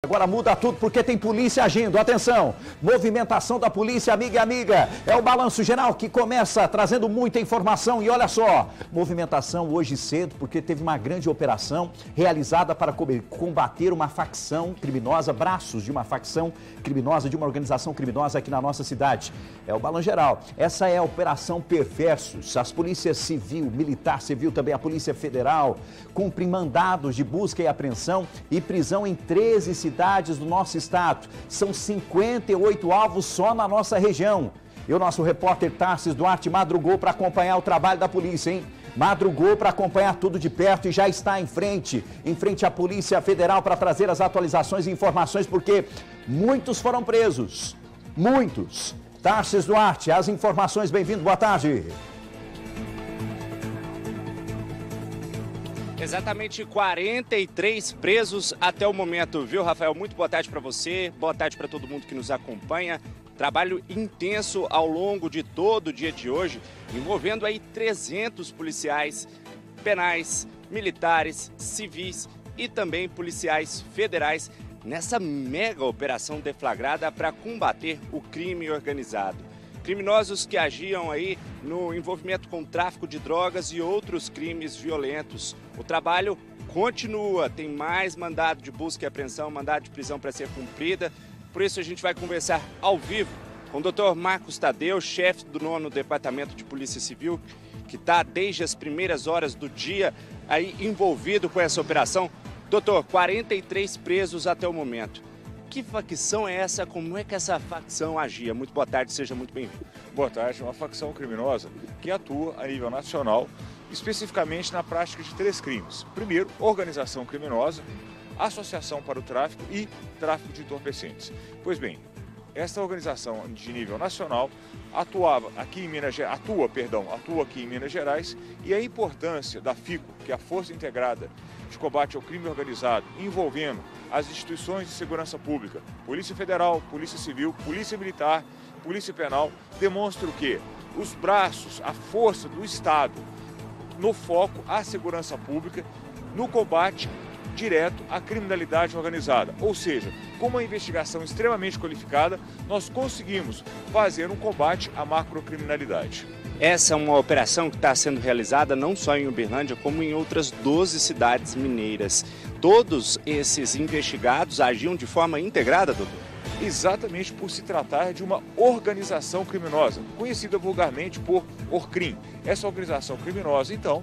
Agora muda tudo porque tem polícia agindo. Atenção, movimentação da polícia, amiga e amiga. É o Balanço Geral que começa trazendo muita informação. E olha só, movimentação hoje cedo porque teve uma grande operação realizada para combater uma facção criminosa, braços de uma facção criminosa, de uma organização criminosa aqui na nossa cidade. É o Balanço Geral. Essa é a Operação Perversos. As polícias civil, militar, civil, também a Polícia Federal, cumprem mandados de busca e apreensão e prisão em 13 cidades do nosso estado. São 58 alvos só na nossa região. E o nosso repórter Tarsis Duarte madrugou para acompanhar o trabalho da polícia, hein? Madrugou para acompanhar tudo de perto e já está em frente à Polícia Federal para trazer as atualizações e informações, porque muitos foram presos. Muitos. Tarsis Duarte, as informações, bem-vindo, boa tarde. Exatamente 43 presos até o momento, viu, Rafael? Muito boa tarde para você, boa tarde para todo mundo que nos acompanha. Trabalho intenso ao longo de todo o dia de hoje, envolvendo aí 300 policiais penais, militares, civis e também policiais federais nessa mega operação deflagrada para combater o crime organizado. Criminosos que agiam aí no envolvimento com tráfico de drogas e outros crimes violentos. O trabalho continua, tem mais mandado de busca e apreensão, mandado de prisão para ser cumprida. Por isso a gente vai conversar ao vivo com o Dr. Marcos Tadeu, chefe do 9º Departamento de Polícia Civil, que está desde as primeiras horas do dia aí envolvido com essa operação. Doutor, 43 presos até o momento. Que facção é essa? Como é que essa facção agia? Muito boa tarde, seja muito bem-vindo. Boa tarde. Uma facção criminosa que atua a nível nacional, especificamente na prática de 3 crimes. Primeiro, organização criminosa, associação para o tráfico e tráfico de entorpecentes. Pois bem, esta organização de nível nacional atua aqui em Minas Gerais, e a importância da FICO, que é a Força Integrada de Combate ao Crime Organizado, envolvendo as instituições de segurança pública, Polícia Federal, Polícia Civil, Polícia Militar, Polícia Penal, demonstra o quê? Os braços, a força do Estado no foco à segurança pública, no combate direto à criminalidade organizada. Ou seja, com uma investigação extremamente qualificada, nós conseguimos fazer um combate à macrocriminalidade. Essa é uma operação que está sendo realizada não só em Uberlândia, como em outras 12 cidades mineiras. Todos esses investigados agiam de forma integrada, doutor? Exatamente por se tratar de uma organização criminosa, conhecida vulgarmente por ORCRIM. Essa organização criminosa, então,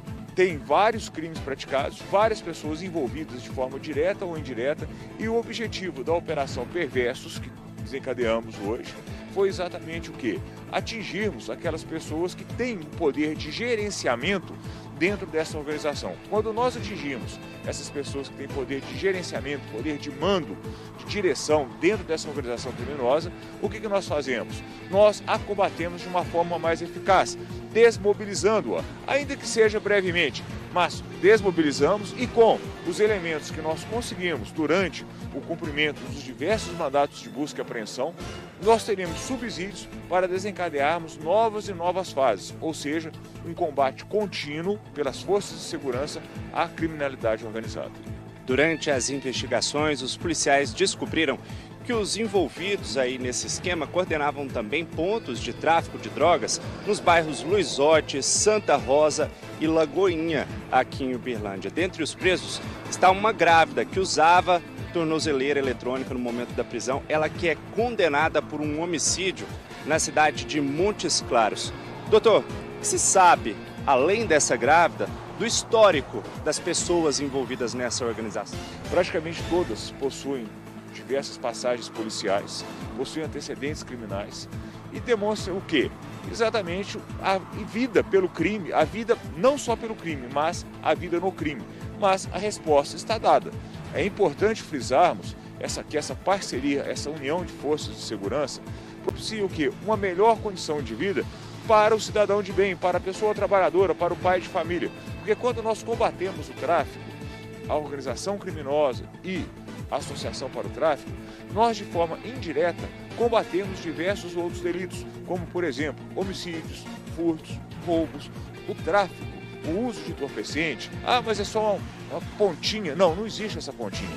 tem vários crimes praticados, várias pessoas envolvidas de forma direta ou indireta, e o objetivo da Operação Perversos, que desencadeamos hoje, foi exatamente o quê? Atingirmos aquelas pessoas que têm o poder de gerenciamento dentro dessa organização. Quando nós atingimos essas pessoas que têm poder de gerenciamento, poder de mando, de direção dentro dessa organização criminosa, o que nós fazemos? Nós a combatemos de uma forma mais eficaz, desmobilizando-a, ainda que seja brevemente, mas desmobilizamos, e com os elementos que nós conseguimos durante o cumprimento dos diversos mandatos de busca e apreensão, nós teremos subsídios para desencadearmos novas e novas fases, ou seja, um combate contínuo pelas forças de segurança à criminalidade organizada. Durante as investigações, os policiais descobriram que os envolvidos aí nesse esquema coordenavam também pontos de tráfico de drogas nos bairros Luizote, Santa Rosa e Lagoinha, aqui em Uberlândia. Dentre os presos está uma grávida que usava tornozeleira eletrônica no momento da prisão, ela que é condenada por um homicídio na cidade de Montes Claros. Doutor, o que se sabe, além dessa grávida, do histórico das pessoas envolvidas nessa organização? Praticamente todas possuem diversas passagens policiais, possuem antecedentes criminais e demonstram o quê? Exatamente a vida pelo crime, a vida não só pelo crime, mas a vida no crime. Mas a resposta está dada. É importante frisarmos que essa parceria, essa união de forças de segurança propicia o quê? Uma melhor condição de vida para o cidadão de bem, para a pessoa trabalhadora, para o pai de família. Porque quando nós combatemos o tráfico, a organização criminosa e a associação para o tráfico, nós de forma indireta combatemos diversos outros delitos, como por exemplo, homicídios, furtos, roubos, o tráfico, o uso de entorpecente. Ah, mas é só uma pontinha. Não, não existe essa pontinha.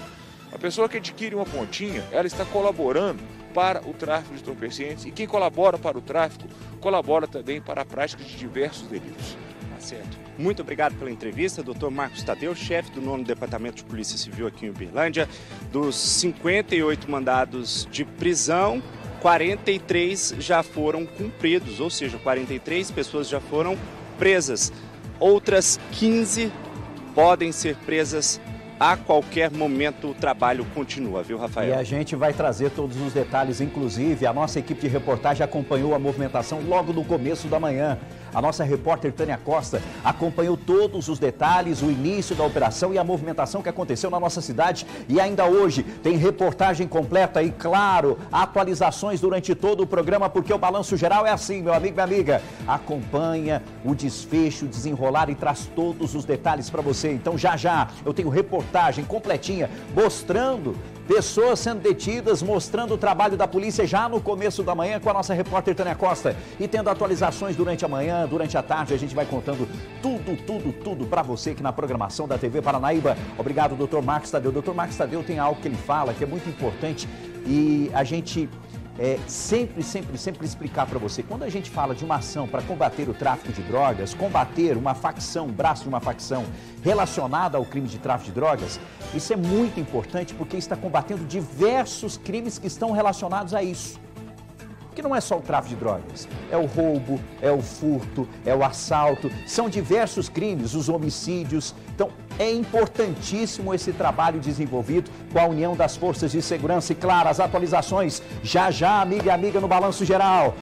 A pessoa que adquire uma pontinha, ela está colaborando para o tráfico de entorpecentes, e quem colabora para o tráfico, colabora também para a prática de diversos delitos. Tá certo. Muito obrigado pela entrevista, Dr. Marcos Tadeu, chefe do 9º Departamento de Polícia Civil aqui em Uberlândia. Dos 58 mandados de prisão, 43 já foram cumpridos, ou seja, 43 pessoas já foram presas. Outras 15 podem ser presas a qualquer momento. O trabalho continua, viu, Rafael? E a gente vai trazer todos os detalhes, inclusive a nossa equipe de reportagem acompanhou a movimentação logo no começo da manhã. A nossa repórter Tânia Costa acompanhou todos os detalhes, o início da operação e a movimentação que aconteceu na nossa cidade. E ainda hoje tem reportagem completa e, claro, atualizações durante todo o programa, porque o Balanço Geral é assim, meu amigo e minha amiga. Acompanha o desfecho, desenrolar e traz todos os detalhes para você. Então, já eu tenho reportagem completinha mostrando pessoas sendo detidas, mostrando o trabalho da polícia já no começo da manhã com a nossa repórter Tânia Costa. E tendo atualizações durante a manhã, durante a tarde, a gente vai contando tudo para você aqui na programação da TV Paranaíba. Obrigado, Dr. Marcos Tadeu. Dr. Marcos Tadeu tem algo que ele fala que é muito importante e a gente sempre explicar para você. Quando a gente fala de uma ação para combater o tráfico de drogas, combater uma facção, um braço de uma facção relacionada ao crime de tráfico de drogas, isso é muito importante porque está combatendo diversos crimes que estão relacionados a isso. Que não é só o tráfico de drogas, é o roubo, é o furto, é o assalto, são diversos crimes, os homicídios. Então, é importantíssimo esse trabalho desenvolvido com a união das forças de segurança e, claro, as atualizações já, amiga e amiga, no Balanço Geral.